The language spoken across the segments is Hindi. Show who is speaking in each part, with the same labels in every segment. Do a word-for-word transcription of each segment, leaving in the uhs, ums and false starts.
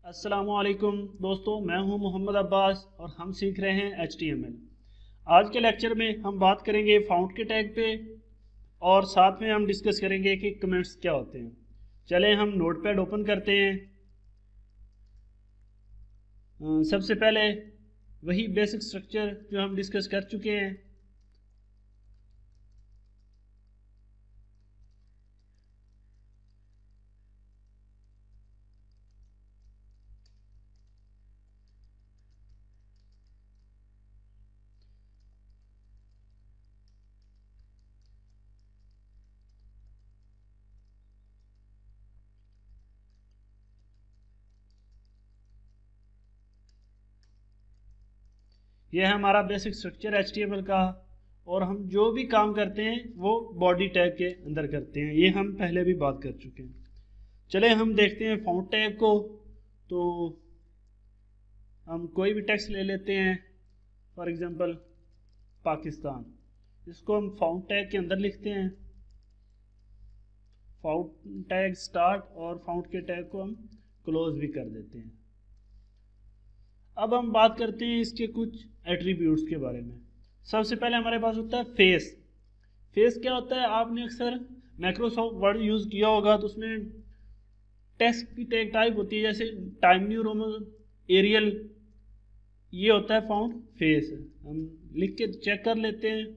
Speaker 1: अस्सलामुअलैकुम दोस्तों, मैं हूं मोहम्मद अब्बास और हम सीख रहे हैं एच टी एम एल। आज के लेक्चर में हम बात करेंगे फाउंड के टैग पे और साथ में हम डिस्कस करेंगे कि कमेंट्स क्या होते हैं। चलें हम नोटपैड ओपन करते हैं। अ, सबसे पहले वही बेसिक स्ट्रक्चर जो हम डिस्कस कर चुके हैं। यह है हमारा basic structure H T M L का, और हम जो भी काम करते हैं वो बॉडी टैग के अंदर करते हैं। ये हम पहले भी बात कर चुके हैं। चले हम देखते हैं फाउंड टैग को। तो हम कोई भी टेक्स्ट ले लेते हैं, फॉर एग्जांपल पाकिस्तान। इसको हम फाउंड टैग के अंदर लिखते हैं। फाउंड टैग स्टार्ट और फाउंड के टैग को हम क्लोज भी कर देते हैं। अब हम बात करते हैं इसके कुछ एट्रीब्यूट्स के बारे में। सबसे पहले हमारे पास होता है फेस। फेस क्या होता है? आपने अक्सर माइक्रोसॉफ्ट वर्ड यूज़ किया होगा, तो उसमें टेक्स्ट की टैग टाइप होती है, जैसे टाइम न्यू रोमन एरियल। ये होता है फाउंड फेस। हम लिख के चेक कर लेते हैं।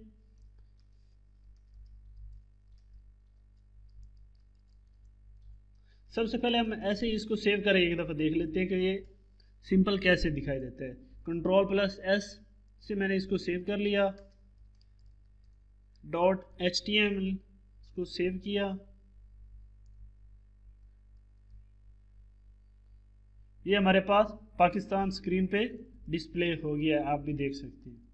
Speaker 1: सबसे पहले हम ऐसे ही इसको सेव करें, एक दफ़ा देख लेते हैं कि ये सिंपल कैसे दिखाई देता है। कंट्रोल प्लस एस से मैंने इसको सेव कर लिया। Dot H T M L इसको सेव किया। ये हमारे पास पाकिस्तान स्क्रीन पे डिस्प्ले हो गया है, आप भी देख सकते हैं।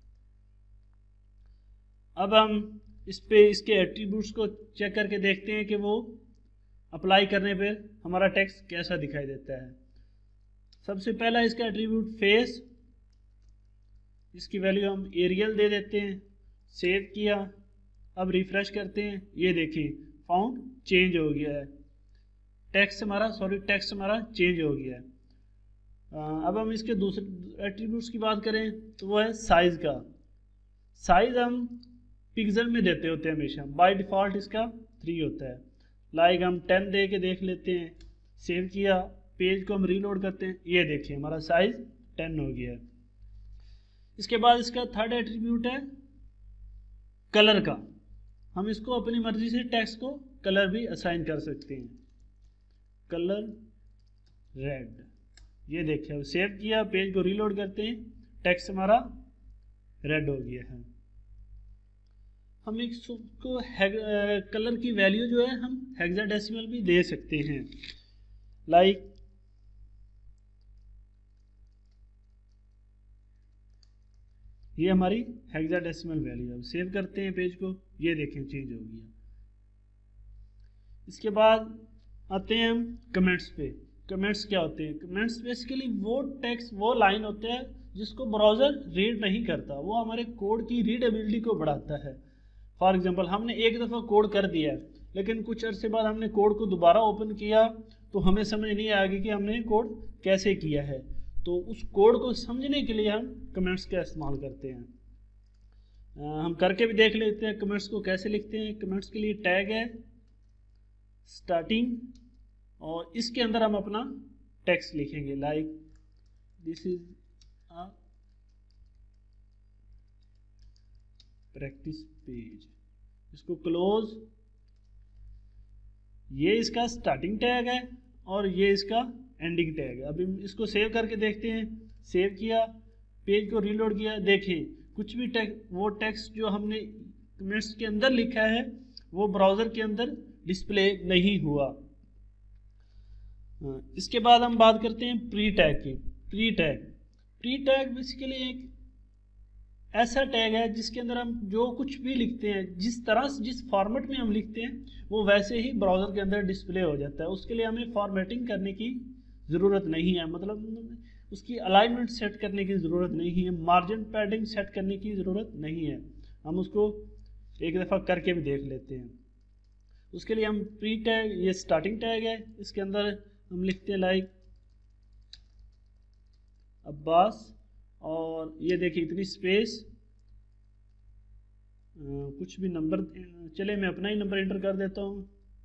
Speaker 1: अब हम इस पे इसके एट्रीब्यूट्स को चेक करके देखते हैं कि वो अप्लाई करने पे हमारा टेक्स्ट कैसा दिखाई देता है। सबसे पहला इसका एट्रीब्यूट फेस, इसकी वैल्यू हम एरियल दे देते हैं। सेव किया। अब रिफ्रेश करते हैं। ये देखिए फाउंड चेंज हो गया है। टेक्स्ट हमारा सॉरी टेक्स्ट हमारा चेंज हो गया है। आ, अब हम इसके दूसरे एट्रीब्यूट्स की बात करें तो वो है साइज़ का। साइज़ हम पिक्सल में देते होते हैं हमेशा। बाय डिफ़ॉल्ट इसका थ्री होता है। लाइक हम टेन दे के देख लेते हैं। सेव किया। पेज को हम रीलोड करते हैं। ये देखिए हमारा साइज टेन हो गया है। इसके बाद इसका थर्ड एट्रीब्यूट है कलर का। हम इसको अपनी मर्जी से टेक्स्ट को कलर भी असाइन कर सकते हैं। Colour red. ये देखिए सेव किया, पेज को रीलोड करते हैं, टेक्स्ट हमारा रेड हो गया है। हम इसको कलर की वैल्यू जो है हम हेक्साडेसिमल भी दे सकते हैं। लाइक ये हमारी हेक्साडेसिमल वैल्यू है। सेव करते हैं पेज को। ये देखें चेंज हो गया। इसके बाद आते हैं हम कमेंट्स पे। कमेंट्स क्या होते हैं? कमेंट्स बेसिकली वो टेक्स्ट वो लाइन होते हैं जिसको ब्राउज़र रीड नहीं करता। वो हमारे कोड की रीडेबिलिटी को बढ़ाता है। फॉर एग्जांपल हमने एक दफ़ा कोड कर दिया है, लेकिन कुछ अरसे बाद हमने कोड को दोबारा ओपन किया तो हमें समझ नहीं आएगी कि हमने कोड कैसे किया है। तो उस कोड को समझने के लिए हम कमेंट्स का इस्तेमाल करते हैं। आ, हम करके भी देख लेते हैं कमेंट्स को कैसे लिखते हैं। कमेंट्स के लिए टैग है स्टार्टिंग, और इसके अंदर हम अपना टेक्स्ट लिखेंगे। Like this is a practice page. इसको क्लोज। ये इसका स्टार्टिंग टैग है और ये इसका एंडिंग टैग है। अभी इसको सेव करके देखते हैं। सेव किया, पेज को रीलोड किया। देखें कुछ भी टेक्स्ट वो टेक्स्ट जो हमने कमेंट्स के अंदर लिखा है वो ब्राउज़र के अंदर डिस्प्ले नहीं हुआ। इसके बाद हम बात करते हैं प्री टैग की। Pre tag pre tag basically एक ऐसा टैग है जिसके अंदर हम जो कुछ भी लिखते हैं, जिस तरह से जिस फॉर्मेट में हम लिखते हैं वो वैसे ही ब्राउज़र के अंदर डिस्प्ले हो जाता है। उसके लिए हमें फॉर्मेटिंग करने की ज़रूरत नहीं है, मतलब उसकी अलाइनमेंट सेट करने की ज़रूरत नहीं है, मार्जिन पैडिंग सेट करने की ज़रूरत नहीं है। हम उसको एक दफ़ा करके भी देख लेते हैं। उसके लिए हम प्री टैग, ये स्टार्टिंग टैग है, इसके अंदर हम लिखते हैं लाइक अब्बास, और ये देखिए इतनी स्पेस, आ, कुछ भी नंबर, चले मैं अपना ही नंबर एंटर कर देता हूँ।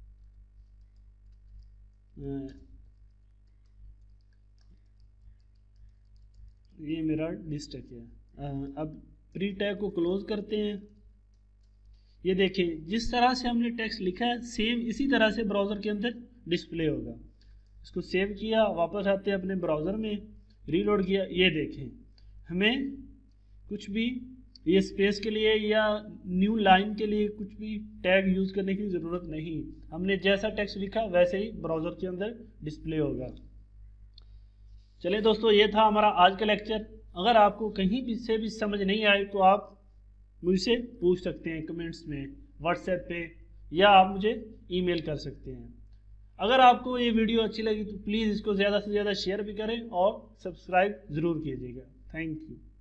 Speaker 1: ये मेरा डिस्ट्रिक्ट है। आ, अब प्री टैग को क्लोज करते हैं। ये देखिए जिस तरह से हमने टेक्स्ट लिखा है सेम इसी तरह से ब्राउज़र के अंदर डिस्प्ले होगा। इसको सेव किया, वापस आते हैं अपने ब्राउज़र में, रीलोड किया, ये देखें हमें कुछ भी ये स्पेस के लिए या न्यू लाइन के लिए कुछ भी टैग यूज़ करने की ज़रूरत नहीं। हमने जैसा टेक्स्ट लिखा वैसे ही ब्राउज़र के अंदर डिस्प्ले होगा। चलिए दोस्तों, ये था हमारा आज का लेक्चर। अगर आपको कहीं भी से भी समझ नहीं आए तो आप मुझसे पूछ सकते हैं कमेंट्स में, व्हाट्सएप पे, या आप मुझे ईमेल कर सकते हैं। अगर आपको ये वीडियो अच्छी लगी तो प्लीज़ इसको ज़्यादा से ज़्यादा शेयर भी करें और सब्सक्राइब ज़रूर कीजिएगा। Thank you.